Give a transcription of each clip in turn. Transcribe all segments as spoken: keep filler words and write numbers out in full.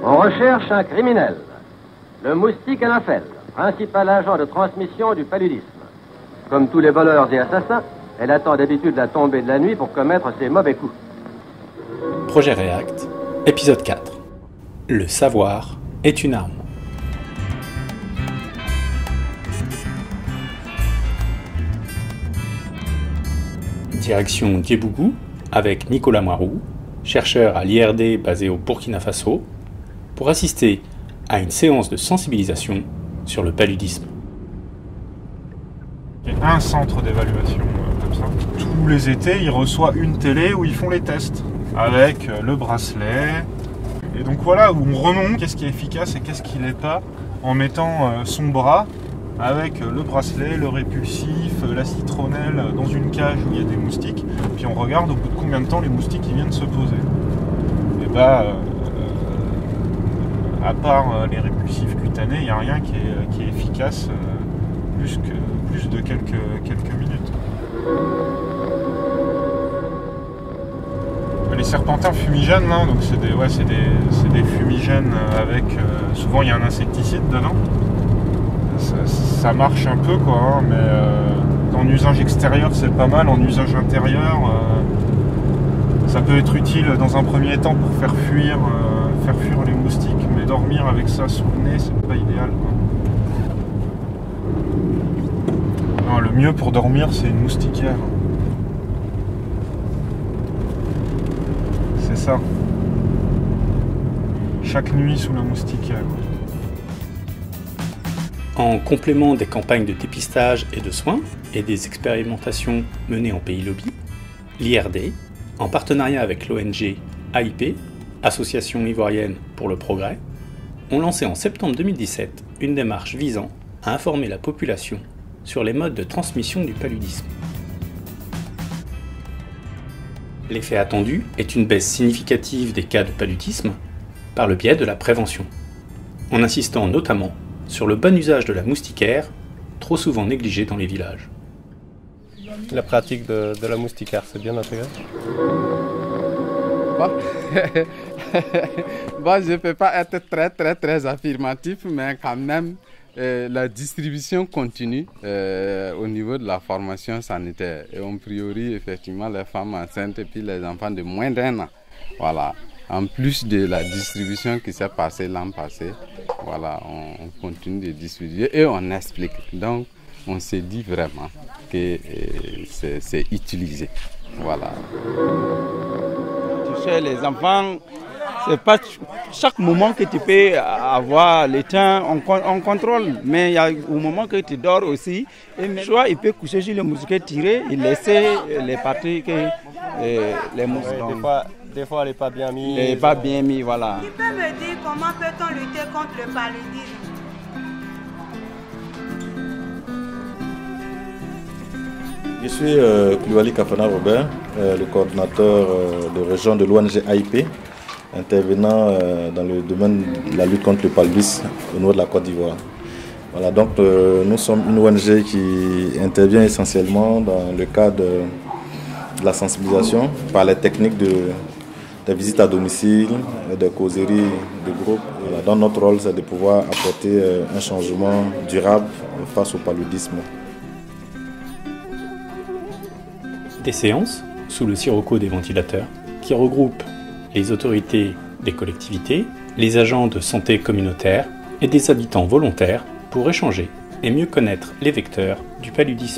On recherche un criminel. Le moustique Anaphèle, principal agent de transmission du paludisme. Comme tous les voleurs et assassins, elle attend d'habitude la tombée de la nuit pour commettre ses mauvais coups. Projet React, épisode quatre. Le savoir est une arme. Direction Diebougou avec Nicolas Moirou, chercheur à l'I R D basé au Burkina Faso, pour assister à une séance de sensibilisation sur le paludisme. Il y a un centre d'évaluation euh, comme ça. Tous les étés, il reçoit une télé où ils font les tests avec euh, le bracelet. Et donc voilà, où on remonte qu'est-ce qui est efficace et qu'est-ce qui l'est pas en mettant euh, son bras avec euh, le bracelet, le répulsif, euh, la citronnelle euh, dans une cage où il y a des moustiques. Puis on regarde au bout de combien de temps les moustiques ils viennent se poser. Et bah, euh, à part euh, les répulsifs cutanés, il n'y a rien qui est, qui est efficace euh, plus, que, plus de quelques, quelques minutes. Les serpentins fumigènes, là, donc c'est des, ouais, c'est des, c'est des fumigènes avec... Euh, souvent il y a un insecticide dedans. Ça, ça marche un peu, quoi, hein, mais euh, en usage extérieur c'est pas mal, en usage intérieur euh, ça peut être utile dans un premier temps pour faire fuir, euh, faire fuir les moustiques, mais dormir avec ça sous le nez c'est pas idéal, quoi. Non, le mieux pour dormir c'est une moustiquaire. C'est ça. Chaque nuit sous la moustiquaire. En complément des campagnes de dépistage et de soins et des expérimentations menées en pays lobby, l'I R D, en partenariat avec l'O N G A I P, Association ivoirienne pour le progrès, ont lancé en septembre deux mille dix-sept une démarche visant à informer la population sur les modes de transmission du paludisme. L'effet attendu est une baisse significative des cas de paludisme par le biais de la prévention, en insistant notamment sur le bon usage de la moustiquaire, trop souvent négligée dans les villages. La pratique de, de la moustiquaire, c'est bien intégré? Bon. Bon, je ne peux pas être très très très affirmatif, mais quand même, euh, la distribution continue euh, au niveau de la formation sanitaire. Et on priorise effectivement les femmes enceintes et puis les enfants de moins d'un an. Voilà. En plus de la distribution qui s'est passée l'an passé, voilà, on, on continue de distribuer et on explique. Donc, on s'est dit vraiment que euh, c'est utilisé. Voilà. Tu sais, les enfants, c'est pas chaque moment que tu peux avoir le temps, on, on contrôle, mais il y a au moment que tu dors aussi, et soit il peut coucher sur le moustiquaire tiré et laisser les parties que euh, les moustiquaires. Ouais, des fois, des fois, elle n'est pas bien mise. Elle n'est pas bien mise, voilà. Tu peux me dire comment peut-on lutter contre le paludisme? Je suis euh, Koulibaly Kafana Robert, euh, le coordinateur euh, de région de l'O N G A I P, intervenant euh, dans le domaine de la lutte contre le paludisme au niveau de la Côte d'Ivoire. Voilà, donc euh, nous sommes une O N G qui intervient essentiellement dans le cadre de, de la sensibilisation par les techniques de, de visites à domicile, de causeries de groupe. Voilà, donc notre rôle c'est de pouvoir apporter euh, un changement durable face au paludisme. Des séances, sous le sirocco des ventilateurs, qui regroupent les autorités des collectivités, les agents de santé communautaire et des habitants volontaires pour échanger et mieux connaître les vecteurs du paludisme.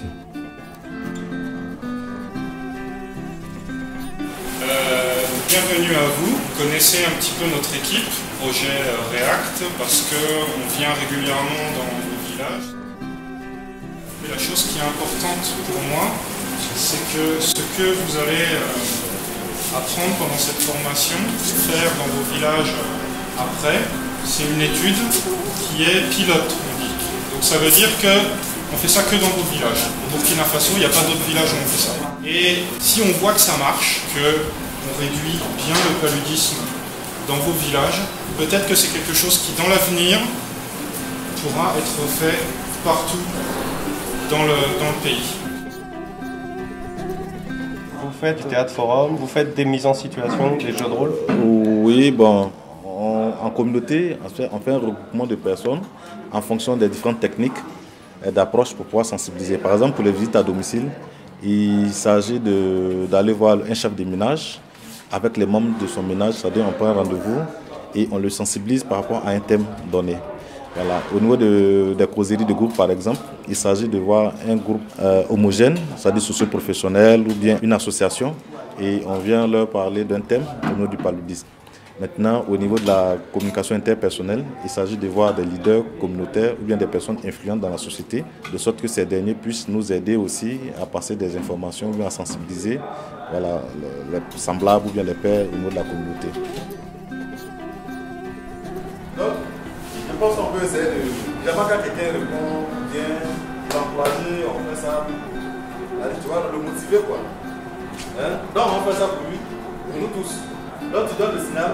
Euh, bienvenue à vous. Vous connaissez un petit peu notre équipe, Projet React, parce qu'on vient régulièrement dans nos villages. Mais la chose qui est importante pour moi, c'est que ce que vous allez euh, apprendre pendant cette formation, faire dans vos villages euh, après, c'est une étude qui est pilote, on dit. Donc ça veut dire qu'on fait ça que dans vos villages. Au Burkina Faso, il n'y a pas d'autres villages où on fait ça. Et si on voit que ça marche, qu'on réduit bien le paludisme dans vos villages, peut-être que c'est quelque chose qui, dans l'avenir, pourra être fait partout dans le, dans le pays. Vous faites du théâtre forum, vous faites des mises en situation, des jeux de rôle? Oui, bon, on, en communauté, on fait un regroupement de personnes en fonction des différentes techniques d'approche pour pouvoir sensibiliser. Par exemple, pour les visites à domicile, il s'agit d'aller voir un chef de ménage avec les membres de son ménage, c'est-à-dire on prend un rendez-vous et on le sensibilise par rapport à un thème donné. Voilà. Au niveau de, des causeries de groupe, par exemple, il s'agit de voir un groupe euh, homogène, c'est-à-dire socio-professionnel ou bien une association, et on vient leur parler d'un thème au niveau du paludisme. Maintenant, au niveau de la communication interpersonnelle, il s'agit de voir des leaders communautaires ou bien des personnes influentes dans la société, de sorte que ces derniers puissent nous aider aussi à passer des informations ou bien à sensibiliser voilà, les semblables ou bien les pairs au niveau de la communauté. Donc, je pense qu'on peut essayer de... Il n'y a pas qu'à quelqu'un répond bien, l'encourager, on fait ça. Allez, tu vois, le motiver quoi. Hein? Donc, on fait ça pour lui, pour nous tous. Donc tu donnes le signal.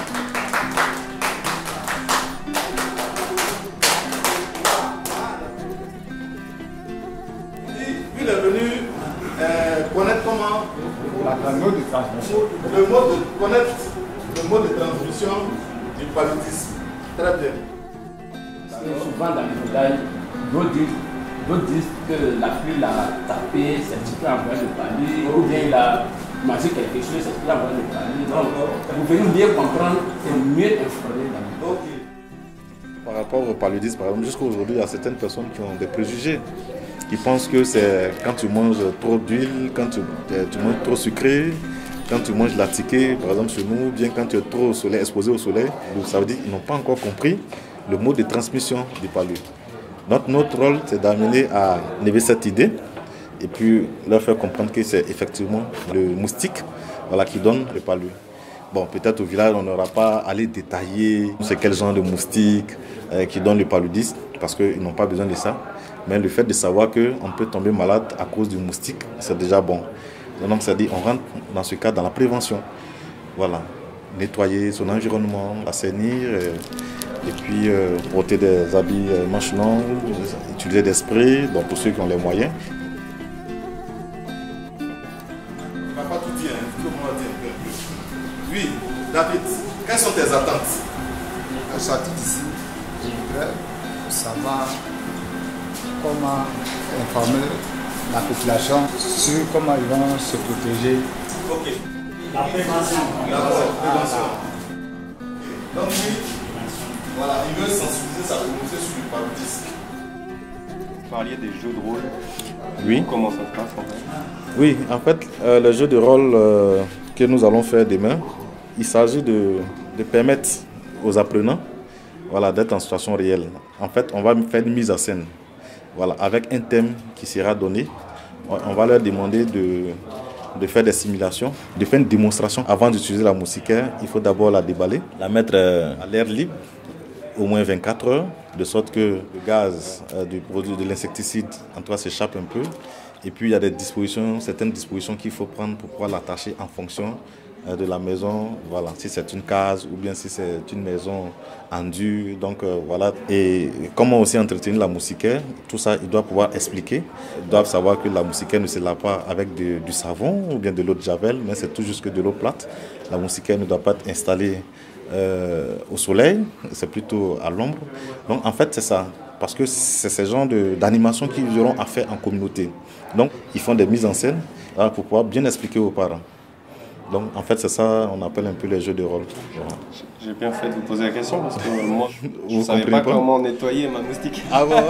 Puis il est venu euh, connaître comment la mode de transmission. Le mode de connaître le mode de transmission du paludisme. Très bien. Souvent dans les médailles, d'autres disent, disent que la pluie l'a tapé, c'est un petit peu en train de parler, ou bien il a manger quelque chose, c'est là on va le parler. Donc, vous venez mieux comprendre et mieux informer. Par rapport au paludisme, par exemple, jusqu'à aujourd'hui, il y a certaines personnes qui ont des préjugés, qui pensent que c'est quand tu manges trop d'huile, quand tu, tu manges trop sucré, quand tu manges la tiquée, par exemple chez nous, bien quand tu es trop au soleil, exposé au soleil, ça veut dire qu'ils n'ont pas encore compris le mode de transmission du palud. Donc notre rôle, c'est d'amener à lever cette idée, et puis leur faire comprendre que c'est effectivement le moustique voilà, qui donne le palud. Bon, peut-être au village, on n'aura pas à aller détailler c'est quel genre de moustique euh, qui donne le paludisme, parce qu'ils n'ont pas besoin de ça. Mais le fait de savoir qu'on peut tomber malade à cause du moustique, c'est déjà bon. Donc, c'est-à-dire qu'on rentre dans ce cas dans la prévention. Voilà, nettoyer son environnement, assainir, euh, et puis euh, porter des habits euh, manches longues, utiliser des sprays, donc pour ceux qui ont les moyens. Oui, David, quelles sont tes attentes? Je suis ici, je voudrais savoir comment informer la population sur comment ils vont se protéger. Ok. La prévention. La prévention. Donc oui, voilà, il veut sensibiliser sa communauté sur le paludisme. Vous parliez des jeux de rôle. Oui. Comment ça se passe en fait? Oui, en fait, euh, le jeu de rôle euh, que nous allons faire demain, il s'agit de, de permettre aux apprenants voilà, d'être en situation réelle. En fait, on va faire une mise en scène voilà, avec un thème qui sera donné. On va leur demander de, de faire des simulations, de faire une démonstration. Avant d'utiliser la moustiquaire, il faut d'abord la déballer, la mettre à l'air libre, au moins vingt-quatre heures, de sorte que le gaz euh, du produit de l'insecticide en tout cas s'échappe un peu. Et puis il y a des dispositions, certaines dispositions qu'il faut prendre pour pouvoir l'attacher en fonction euh, de la maison. Voilà, si c'est une case ou bien si c'est une maison en dur. Donc euh, voilà. Et comment aussi entretenir la moustiquaire, tout ça, ils doivent pouvoir expliquer. Ils doivent savoir que la moustiquaire ne se lave pas avec de, du savon ou bien de l'eau de javel, mais c'est tout juste que de l'eau plate. La moustiquaire ne doit pas être installée euh, au soleil, c'est plutôt à l'ombre. Donc en fait c'est ça. Parce que c'est ce genre d'animation qu'ils auront à faire en communauté. Donc, ils font des mises en scène là, pour pouvoir bien expliquer aux parents. Donc, en fait, c'est ça on appelle un peu les jeux de rôle. Voilà. J'ai bien fait de vous poser la question parce que moi, je ne savais pas, pas comment nettoyer ma moustique. Ah bon?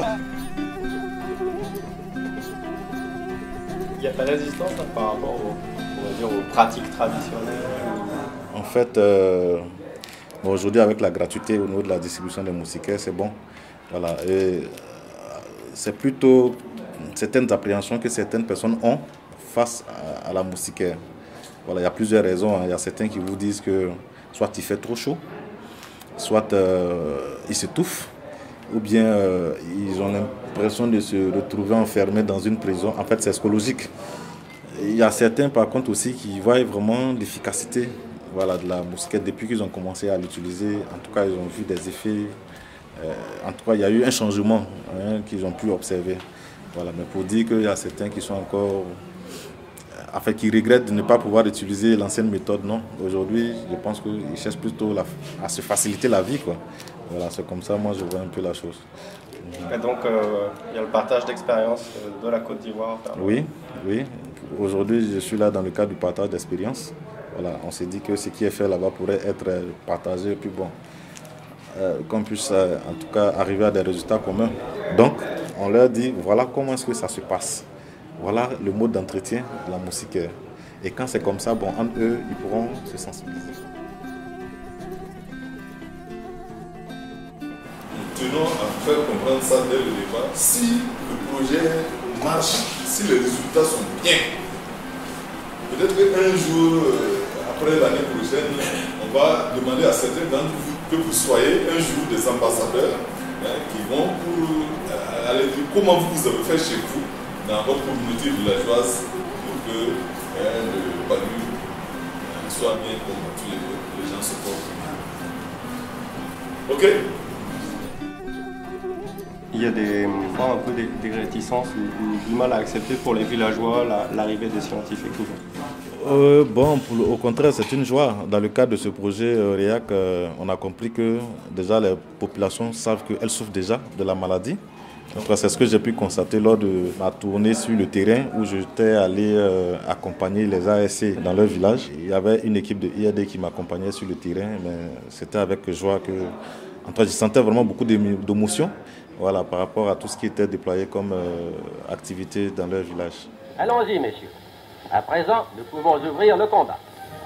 Il y a pas de résistance hein, par rapport aux, on va dire, aux pratiques traditionnelles. En fait, euh, bon, aujourd'hui, avec la gratuité au niveau de la distribution des moustiquaires, c'est bon. Voilà, et c'est plutôt certaines appréhensions que certaines personnes ont face à, à la moustiquaire. Voilà, il y a plusieurs raisons. Hein. Il y a certains qui vous disent que soit il fait trop chaud, soit euh, ils s'étouffent, ou bien euh, ils ont l'impression de se retrouver enfermés dans une prison. En fait, c'est psychologique. Il y a certains, par contre, aussi qui voient vraiment l'efficacité voilà, de la moustiquaire depuis qu'ils ont commencé à l'utiliser. En tout cas, ils ont vu des effets. Euh, en tout cas, il y a eu un changement hein, qu'ils ont pu observer. Voilà, mais pour dire qu'il y a certains qui sont encore enfin, qui regrettent de ne pas pouvoir utiliser l'ancienne méthode, non. Aujourd'hui, je pense qu'ils cherchent plutôt la, à se faciliter la vie, quoi. Voilà, c'est comme ça, moi, je vois un peu la chose. Et donc, euh, il y a le partage d'expérience de la Côte d'Ivoire. Oui, oui. Aujourd'hui, je suis là dans le cadre du partage d'expérience. Voilà, on s'est dit que ce qui est fait là-bas pourrait être partagé, puis bon, euh, qu'on puisse euh, en tout cas arriver à des résultats communs. Donc, on leur dit, voilà comment est-ce que ça se passe. Voilà le mode d'entretien de la moustiquaire. Et quand c'est comme ça, bon, entre eux, ils pourront se sensibiliser. Nous tenons à faire comprendre ça dès le départ. Si le projet marche, si les résultats sont bien, peut-être qu'un jour, euh, après l'année prochaine, on va demander à certains d'entre vous que vous soyez un jour des ambassadeurs hein, qui vont pour euh, aller dire comment vous avez fait chez vous, dans votre communauté villageoise, pour que euh, le palu euh, soit bien combattu, les, les gens se portent. Ok? Il y a des, un peu des, des réticences ou, ou du mal à accepter pour les villageois l'arrivée des scientifiques. Euh, bon, pour, au contraire, c'est une joie. Dans le cadre de ce projet euh, REAC, euh, on a compris que déjà les populations savent qu'elles souffrent déjà de la maladie. C'est ce que j'ai pu constater lors de ma tournée sur le terrain où j'étais allé euh, accompagner les A S C dans leur village. Il y avait une équipe de I R D qui m'accompagnait sur le terrain, mais c'était avec joie que en tout cas, je sentais vraiment beaucoup d'émotions voilà, par rapport à tout ce qui était déployé comme euh, activité dans leur village. Allons-y, messieurs. À présent, nous pouvons ouvrir le combat.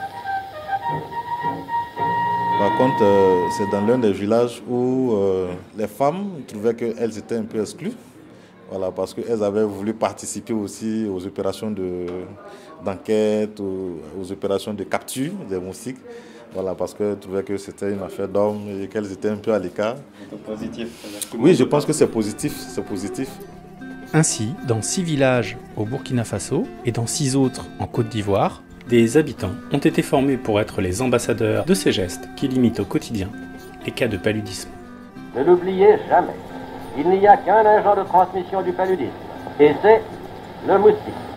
Par contre, euh, c'est dans l'un des villages où euh, les femmes trouvaient qu'elles étaient un peu exclues. Voilà, parce qu'elles avaient voulu participer aussi aux opérations d'enquête, de, aux, aux opérations de capture des moustiques. Voilà, parce qu'elles trouvaient que c'était une affaire d'hommes et qu'elles étaient un peu à l'écart. C'est positif. Oui, je pense que c'est positif, c'est positif. Ainsi, dans six villages au Burkina Faso et dans six autres en Côte d'Ivoire, des habitants ont été formés pour être les ambassadeurs de ces gestes qui limitent au quotidien les cas de paludisme. Ne l'oubliez jamais, il n'y a qu'un agent de transmission du paludisme, et c'est le moustique.